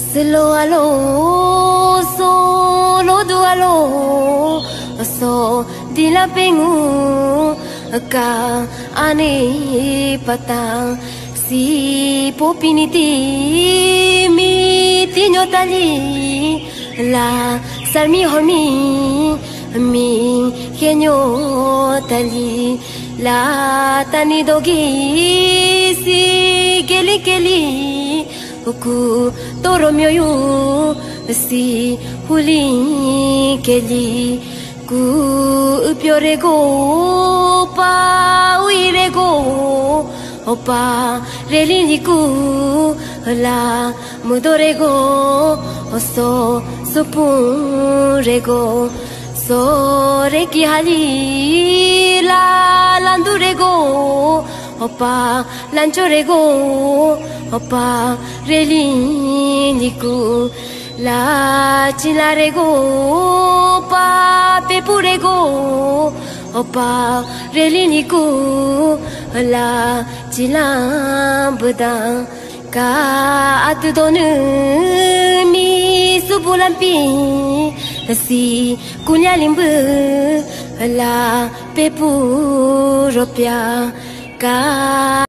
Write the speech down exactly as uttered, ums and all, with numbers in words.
Slow alo, solo do alo, so di la pengu ka ane patang si popiniti mi tinyo tali la salmi hormi mi kenyo tali la tani dogi si keli keli ku toro myoyu si huli keli ku piorego pa uirego opa reliniku la mudorego oso supurego so reki hali la landurego opa lanchorego opa reliniku la chilarego opa pepurego opa reliniku la chilambda ka atudonu mi subulampi si kunyalimbu la pepuropia ka